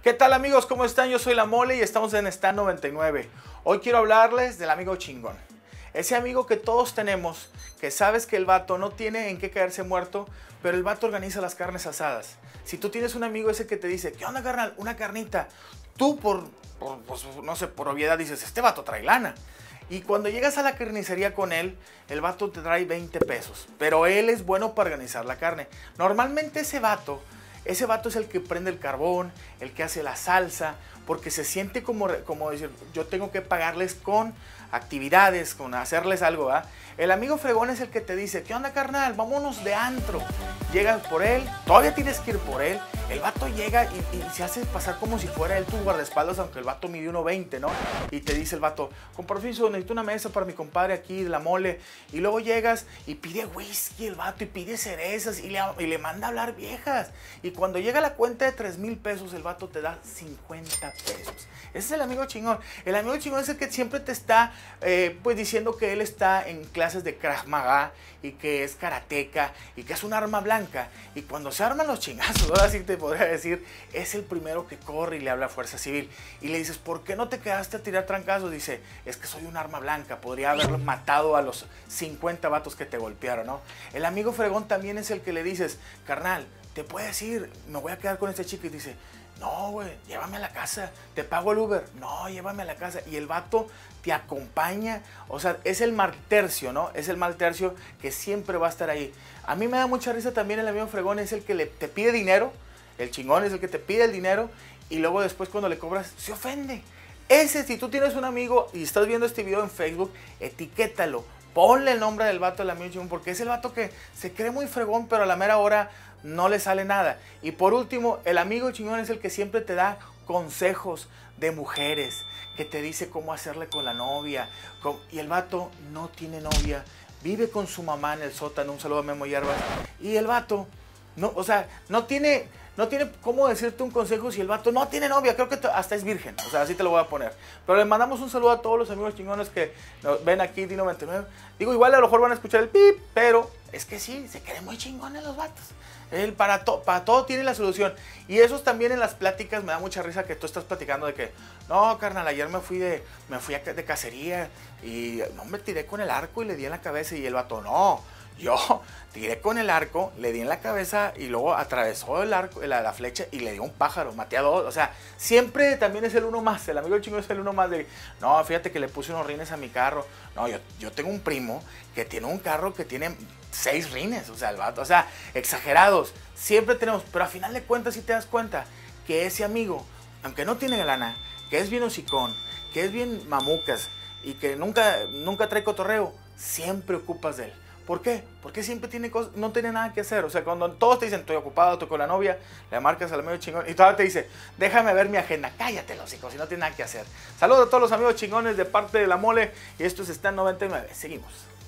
¿Qué tal amigos? ¿Cómo están? Yo soy La Mole y estamos en Stand 99. Hoy quiero hablarles del amigo chingón. Ese amigo que todos tenemos, que sabes que el vato no tiene en qué caerse muerto, pero el vato organiza las carnes asadas. Si tú tienes un amigo ese que te dice, ¿qué onda carnal? Una carnita. Tú pues, no sé, por obviedad dices, este vato trae lana. Y cuando llegas a la carnicería con él, el vato te trae 20 pesos. Pero él es bueno para organizar la carne. Normalmente ese vato es el que prende el carbón, el que hace la salsa, porque se siente como decir, yo tengo que pagarles con actividades, con hacerles algo, ¿verdad? El amigo fregón es el que te dice, ¿qué onda carnal? Vámonos de antro. Llegas por él, todavía tienes que ir por él. El vato llega y se hace pasar como si fuera él tu guardaespaldas, aunque el vato mide 1.20, ¿no? Y te dice el vato, con permiso, necesito una mesa para mi compadre aquí de La Mole. Y luego llegas y pide whisky el vato y pide cerezas y le manda a hablar viejas. Y cuando llega la cuenta de 3,000 pesos, el vato te da 50 pesos. Ese es el amigo chingón. El amigo chingón es el que siempre te está pues diciendo que él está en clases de Krav Maga y que es karateca y que es un arma blanca. Y cuando se arman los chingazos, ahora sí te podría decir, es el primero que corre y le habla a Fuerza Civil. Y le dices, ¿por qué no te quedaste a tirar trancazos? Dice, es que soy un arma blanca, podría haberlo matado a los 50 vatos que te golpearon, ¿no? El amigo fregón también es el que le dices, carnal, te puedes ir, me voy a quedar con este chico. Y dice, no, güey, llévame a la casa, te pago el Uber. No, llévame a la casa. Y el vato te acompaña, o sea, es el mal tercio, ¿no? Es el mal tercio que siempre va a estar ahí. A mí me da mucha risa también el amigo fregón, es el que te pide dinero, el chingón es el que te pide el dinero y luego después cuando le cobras, se ofende. Ese, si tú tienes un amigo y estás viendo este video en Facebook, etiquétalo, ponle el nombre del vato del amigo chingón, porque es el vato que se cree muy fregón, pero a la mera hora no le sale nada. Y por último, el amigo chingón es el que siempre te da consejos de mujeres, que te dice cómo hacerle con la novia. Y el vato no tiene novia, vive con su mamá en el sótano. Un saludo a Memo Hierbas. Y el vato, no, o sea, no tiene cómo decirte un consejo si el vato no tiene novia. Creo que hasta es virgen, o sea, así te lo voy a poner. Pero le mandamos un saludo a todos los amigos chingones que nos ven aquí, D99. Digo, igual a lo mejor van a escuchar el pip, pero es que sí, se creen muy chingones los vatos. Él para todo tiene la solución. Y eso también en las pláticas me da mucha risa que tú estás platicando de que, no, carnal, ayer me fui de cacería y no me tiré con el arco y le di en la cabeza. Y el vato, no, yo tiré con el arco, le di en la cabeza y luego atravesó el arco, la flecha y le dio un pájaro, maté a 2. O sea, siempre también es el uno más. El amigo chingón es el uno más de, no, fíjate que le puse unos rines a mi carro. No, yo tengo un primo que tiene un carro que tiene 6 rines, o sea, el vato, o sea, exagerados. Siempre tenemos, pero a final de cuentas, si te das cuenta que ese amigo, aunque no tiene lana, que es bien hocicón, que es bien mamucas y que nunca trae cotorreo, siempre ocupas de él. ¿Por qué? Porque siempre no tiene nada que hacer. O sea, cuando todos te dicen, estoy ocupado, estoy con la novia, le marcas al amigo chingón y todavía te dice, déjame ver mi agenda. Cállate, los hijos, si no tiene nada que hacer. Saludos a todos los amigos chingones de parte de La Mole y esto es Stand 99. Seguimos.